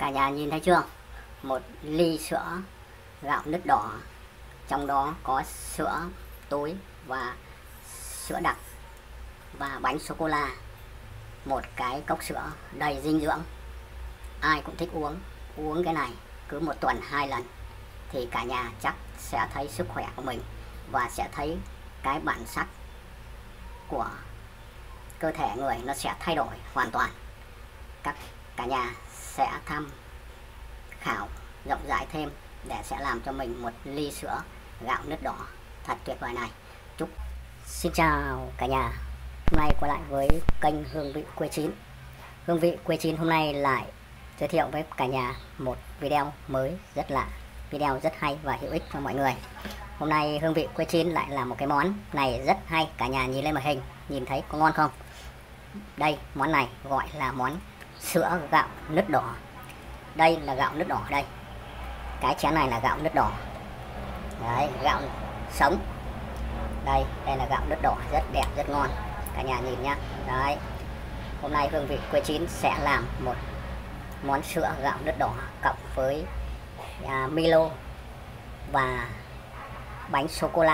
Cả nhà nhìn thấy chưa? Một ly sữa gạo nứt đỏ, trong đó có sữa tối và sữa đặc và bánh sô cô la. Một cái cốc sữa đầy dinh dưỡng, ai cũng thích uống cái này cứ một tuần 2 lần thì cả nhà chắc sẽ thấy sức khỏe của mình và sẽ thấy cái bản sắc của cơ thể người nó sẽ thay đổi hoàn toàn. Cả nhà sẽ tham khảo rộng rãi thêm để sẽ làm cho mình một ly sữa gạo nứt đỏ thật tuyệt vời này. Xin chào cả nhà, hôm nay quay lại với kênh Hương vị quê chín. Hương vị quê chín hôm nay lại giới thiệu với cả nhà một video mới rất lạ, video rất hay và hữu ích cho mọi người. Hôm nay Hương vị quê chín lại là một cái món này rất hay, cả nhà nhìn lên màn hình nhìn thấy có ngon không? Đây, món này gọi là món sữa gạo nứt đỏ. Đây là gạo nứt đỏ đây. Cái chén này là gạo nứt đỏ. Đấy, gạo sống. Đây là gạo nứt đỏ rất đẹp, rất ngon. Cả nhà nhìn nhá. Đấy. Hôm nay Hương vị quê chín sẽ làm một món sữa gạo nứt đỏ cộng với Milo và bánh sô cô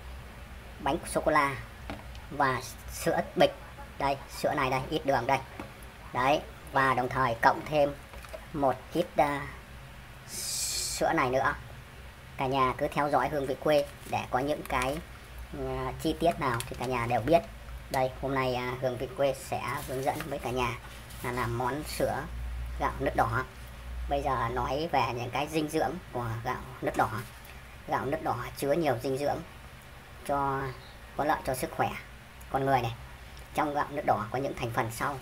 la và sữa bịch. Đây, sữa này đây, ít đường đây. Đấy, và đồng thời cộng thêm một ít sữa này nữa. Cả nhà cứ theo dõi Hương vị quê để có những cái chi tiết nào thì cả nhà đều biết. Đây, hôm nay Hương vị quê sẽ hướng dẫn với cả nhà là làm món sữa gạo nứt đỏ. Bây giờ nói về những cái dinh dưỡng của gạo nứt đỏ. Gạo nứt đỏ chứa nhiều dinh dưỡng có lợi cho sức khỏe con người này. Trong gạo nứt đỏ có những thành phần sau: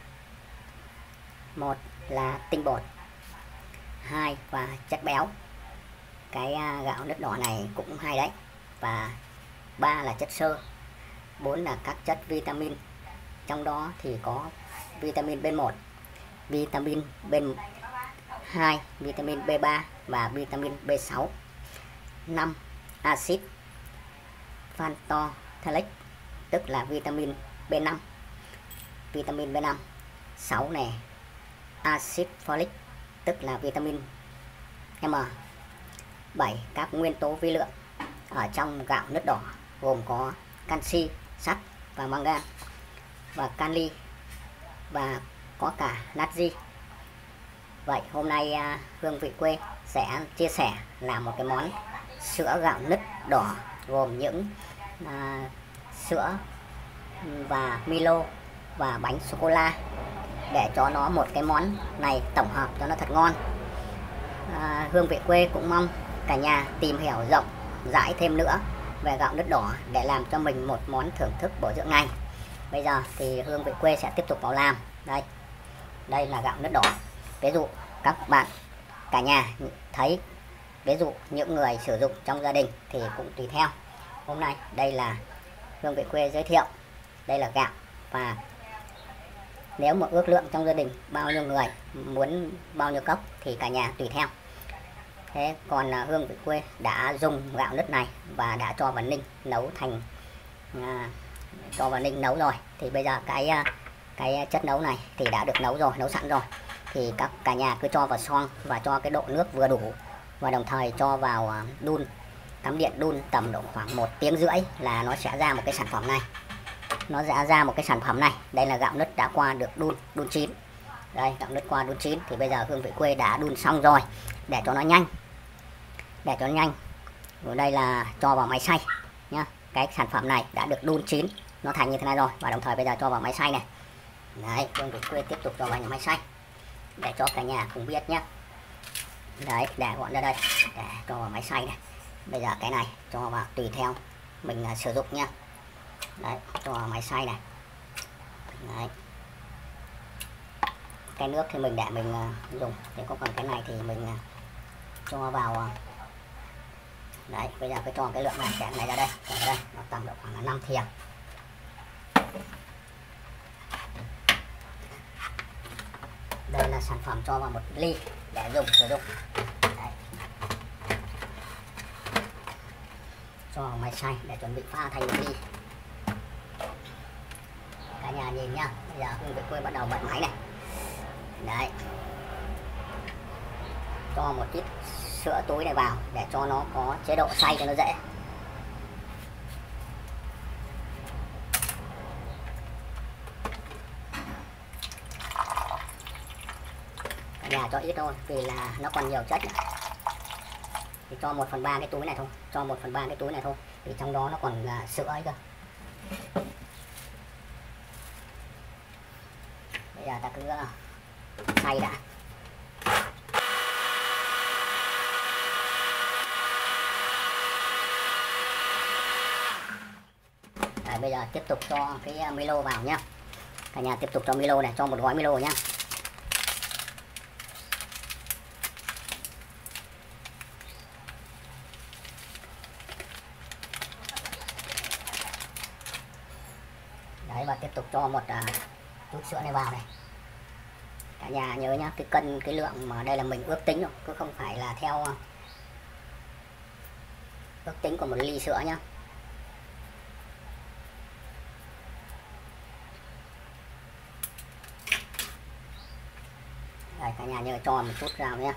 một là tinh bột, hai và chất béo. Cái gạo nứt đỏ này cũng hay đấy. Và ba là chất xơ, bốn là các chất vitamin. Trong đó thì có vitamin B1, vitamin B2, vitamin B3 và vitamin B6. 5. Axit pantotenic, tức là vitamin B5. Vitamin B5. 6 này, axit folic, tức là vitamin M. 7. Các nguyên tố vi lượng ở trong gạo nứt đỏ gồm có canxi, sắt và mangan, và kali, và có cả natri. Vậy hôm nay Hương vị quê sẽ chia sẻ làm một cái món sữa gạo nứt đỏ gồm những sữa và Milo và bánh sô cô la để cho nó một cái món này tổng hợp cho nó thật ngon. Hương vị quê cũng mong cả nhà tìm hiểu rộng rãi thêm nữa về gạo nứt đỏ để làm cho mình một món thưởng thức bổ dưỡng này. Bây giờ thì Hương vị quê sẽ tiếp tục vào làm. Đây là gạo nứt đỏ. Ví dụ các bạn cả nhà thấy, ví dụ những người sử dụng trong gia đình thì cũng tùy theo. Hôm nay đây là Hương vị quê giới thiệu, đây là gạo, và nếu mà ước lượng trong gia đình bao nhiêu người muốn bao nhiêu cốc thì cả nhà tùy theo. Thế còn Hương vị quê đã dùng gạo nứt này và đã cho vào ninh nấu thành nấu rồi. Thì bây giờ cái chất nấu này thì đã được nấu sẵn rồi. Thì các cả nhà cứ cho vào xoong và cho cái độ nước vừa đủ, và đồng thời cho vào đun, cắm điện đun tầm độ khoảng 1 tiếng rưỡi là nó sẽ ra một cái sản phẩm này. Nó sẽ ra một cái sản phẩm này. Đây là gạo nứt đã qua được đun chín. Đây, gạo nứt qua đun chín. Thì bây giờ Hương vị quê đã đun xong rồi để cho nó nhanh. Rồi đây là cho vào máy xay nhá. Cái sản phẩm này đã được đun chín, nó thành như thế này rồi. Và đồng thời bây giờ cho vào máy xay này. Đấy, Hương vị quê tiếp tục cho vào nhà máy xay để cho cả nhà cùng biết nhé. Đấy, để gọn ra đây để cho vào máy xay này. Bây giờ cái này cho vào tùy theo mình sử dụng nha. Đấy, cho vào máy xay này. Đấy. Cái nước thì mình để mình dùng, thì có còn cái này thì mình cho vào. Đấy, bây giờ cứ cho cái lượng này kẹm này ra đây, nó tầm độ khoảng là 5 thìa. Đây là sản phẩm cho vào 1 ly để sử dụng. Đấy. Cho vào máy xay để chuẩn bị pha thành 1 ly. Cả nhà nhìn nhá. Bây giờ Hương vị quê bắt đầu bật máy này. Đấy. cho một ít sữa túi này vào để cho nó có chế độ xay cho nó dễ. Cả nhà cho ít thôi vì là nó còn nhiều chất nữa. Thì cho 1/3 cái túi này thôi, cho 1/3 cái túi này thôi vì trong đó nó còn là sữa ấy cơ. Bây giờ ta cứ xay đã. Đấy, bây giờ tiếp tục cho cái Milo vào nhá. Cả nhà tiếp tục cho Milo này, cho một gói Milo nhá. Đấy, và tiếp tục cho một chút sữa này vào này. Cả nhà nhớ nhá, cái cân cái lượng mà đây là mình ước tính rồi, cứ không phải là theo ước tính của 1 ly sữa nhá. Đây, cả nhà nhớ cho một chút vào nhé.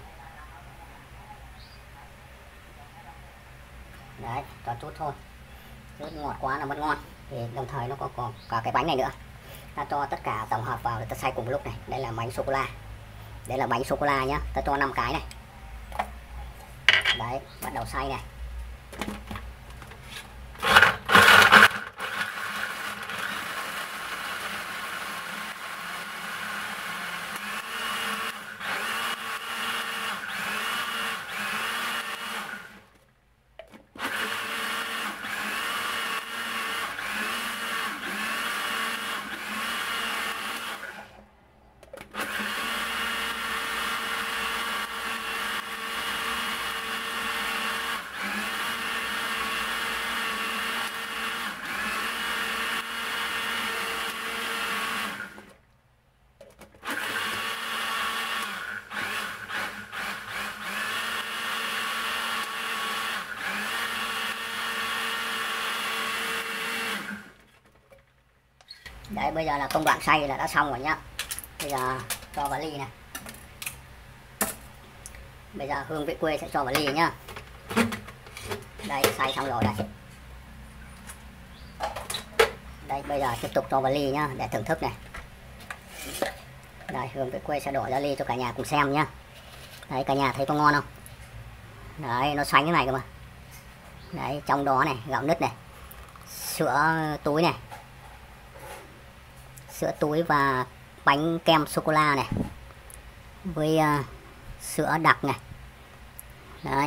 Đấy, cho chút thôi, chút ngọt quá là mất ngon. Thì đồng thời nó có cả cái bánh này nữa. Ta cho tất cả tổng hợp vào để ta xay cùng một lúc này. Đây là bánh sô cô la. Đây là bánh sô cô la nhá. Ta cho 5 cái này. Đấy, bắt đầu xay này. Đấy, bây giờ là công đoạn xay là đã xong rồi nhá. Bây giờ cho vào ly này. Bây giờ hương vị quê sẽ cho vào ly nhá. Đây, xay xong rồi đây. Đây, bây giờ tiếp tục cho vào ly nhá để thưởng thức này. Đây, hương vị quê sẽ đổ ra ly cho cả nhà cùng xem nhá. Đấy, cả nhà thấy có ngon không? Đấy, nó xoánh cái này cơ mà. Đấy, trong đó này, gạo nứt này, sữa túi này, sữa túi và bánh kem sô cô la này, với sữa đặc này. Đấy,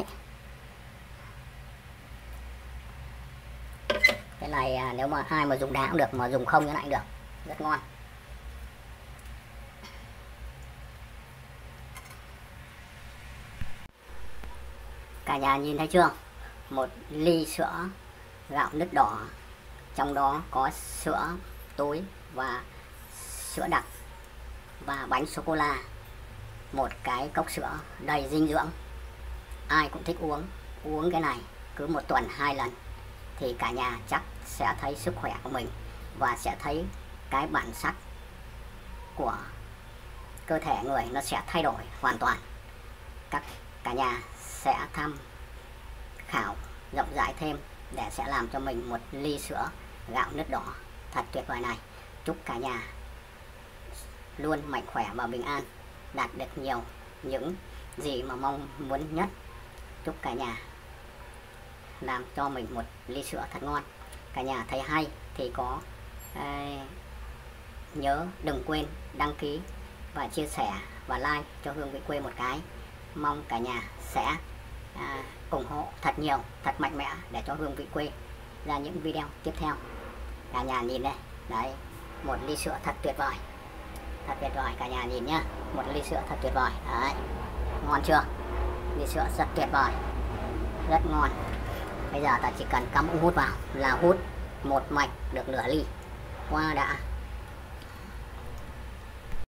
cái này nếu mà ai mà dùng đá cũng được, mà dùng không như này cũng được, rất ngon. Cả nhà nhìn thấy chưa? Một ly sữa gạo nứt đỏ, trong đó có sữa túi và sữa đặc và bánh sô cô la. Một cái cốc sữa đầy dinh dưỡng, ai cũng thích uống. Uống cái này cứ 1 tuần 2 lần thì cả nhà chắc sẽ thấy sức khỏe của mình và sẽ thấy cái bản sắc của cơ thể người nó sẽ thay đổi hoàn toàn. Cả nhà sẽ tham khảo rộng rãi thêm để sẽ làm cho mình một ly sữa gạo nứt đỏ thật tuyệt vời này. Chúc cả nhà luôn mạnh khỏe và bình an, đạt được nhiều những gì mà mong muốn nhất. Chúc cả nhà làm cho mình một ly sữa thật ngon. Cả nhà thấy hay thì có nhớ đừng quên đăng ký và chia sẻ và like cho Hương Vị Quê một cái. Mong cả nhà sẽ ủng hộ thật nhiều, thật mạnh mẽ để cho Hương Vị Quê ra những video tiếp theo. Cả nhà nhìn đây, đấy, một ly sữa thật tuyệt vời, thật tuyệt vời. Cả nhà nhìn nhá, một ly sữa thật tuyệt vời, đấy, ngon chưa? Ly sữa rất tuyệt vời, rất ngon. Bây giờ ta chỉ cần cắm ống hút vào là hút một mạch được nửa ly, qua đã.